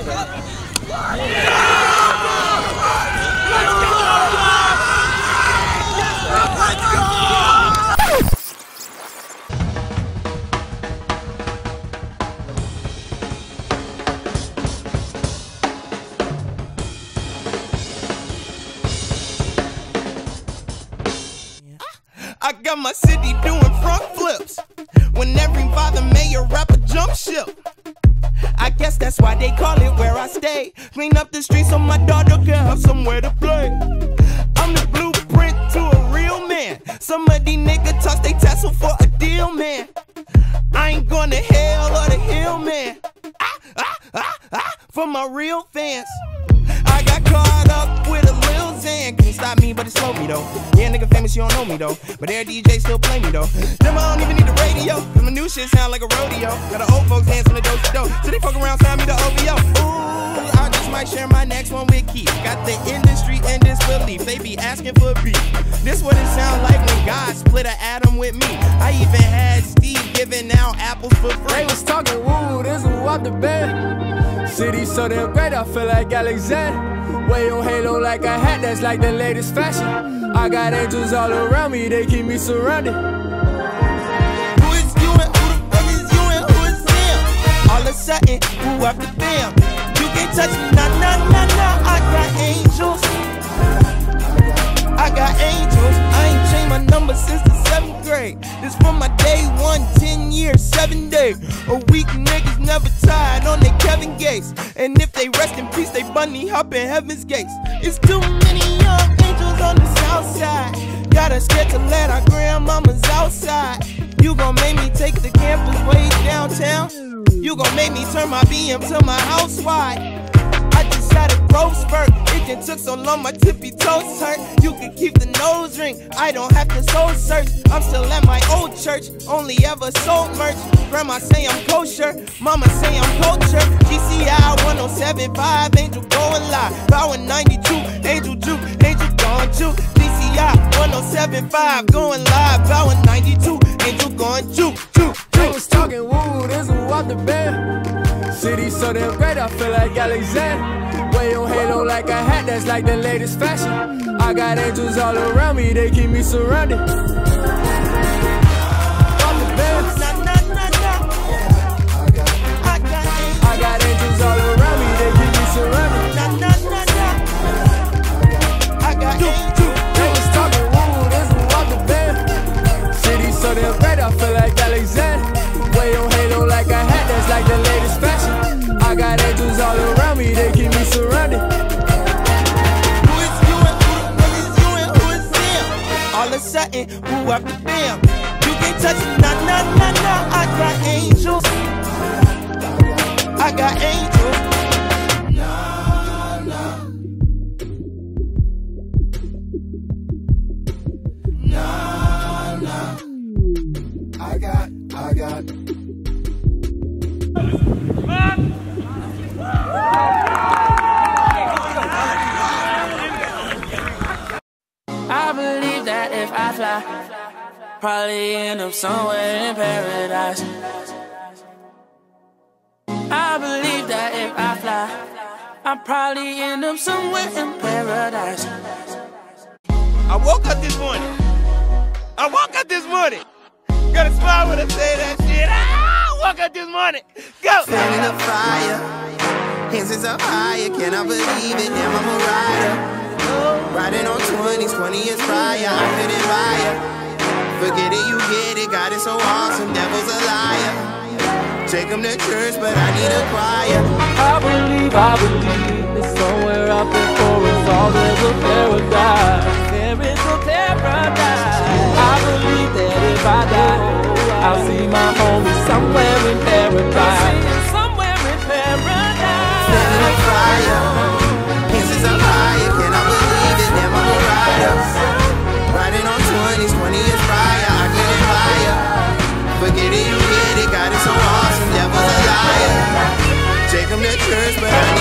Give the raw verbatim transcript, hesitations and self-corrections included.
I got my city doing front flips. When every father mayor rapper jump ship. I guess that's why they call it where I stay. Clean up the streets so my daughter can have somewhere to play. I'm the blueprint to a real man. Some of these niggas toss they tassel for a deal, man. I ain't going to hell or the hill, man. Ah, ah, ah, ah, for my real fans. I got caught up with a Lil Xan. Can't stop me, but it slowed me though. Yeah, nigga famous, you don't know me though. But their D J still play me though. Them I don't even need the radio, cause my new shit sound like a rodeo. Got the old folks dancing the dope to dope. So they fuck around, sign me the O V O. Ooh, I just might share my next one with Keith. Got the industry in disbelief. They be asking for beef. This what it sound like when God split an atom with me. I even had Steve giving out apples for free. They was talking woo, this who up the bed. City so damn great, I feel like Alexander. Way on halo like a hat, that's like the latest fashion. I got angels all around me, they keep me surrounded. Who is you and who the fuck is you and who is them? All of a sudden, who after them? You can't touch me, nah, nah, nah, nah. I got angels. I got angels. I ain't changed my number since the seventh grade. This from my day one, ten years, seven days. A week niggas never tired on their Kevin Gates. And if they rest in peace, they bunny hop in heaven's gates. It's too many young angels on the south side. Got us scared to let our grandmamas outside. You gon' make me take the campus way downtown. You gon' make me turn my B M to my house wide. I just had a growth spurt. It just took so long my tippy toes hurt. You can keep the nose ring, I don't have to soul search. I'm still at my old church, only ever sold merch. Grandma say I'm kosher, mama say I'm culture. G C I one oh seven point five, Angel going live. Power ninety-two, Angel Juke, Angel gone juke. G C I one oh seven point five, going live. Power ninety-two, Angel going juke, juke. They was talking woo, this who up the bed. City so damn great, I feel like Alexander. Way on halo like a hat, that's like the latest fashion. I got angels all around me, they keep me surrounded. Up the bed. Nah, nah, nah, nah. I got angels. I got angels all around me, they keep me surrounded. Nah, nah, nah, nah. I got angels. They was talking woo, this who up the bed. City so damn great, I feel like Alexander. Way on halo like a hat, that's like the latest fashion. I got angels all around me, they keep me surrounded. Who is you and who the fuck is you and who is them? All of a sudden, who after them? You can't touch me, nah, nah, nah, nah. I got angels. I got angels. Nah, nah. Nah, nah. I got, I got. I believe that if I fly, probably end up somewhere in paradise. I believe that if I fly, I'll probably end up somewhere in paradise. I woke up this morning. I woke up this morning. Gotta smile when I say that shit. Ah, woke up this morning. Go. Feeling the fire, hands is up higher. Can I believe it? Damn, I'm a rider. Riding on twenties, twenty years prior. I couldn't buy it. Forget it, you get it. God is so awesome, devil's a liar. Take him to church, but I need a choir. I believe, I believe that somewhere out there for us all there's a paradise. There is a paradise. I believe that if I die, I'll see my homie somewhere in paradise. Somewhere in paradise. Feeling the fire, hands is up higher. Can I believe it? Damn, I'm a rider. Riding on twenties, twenty years prior. I couldn't buy it. Forget it, you get it. God is so awesome, devil's a liar. Take him to church, but I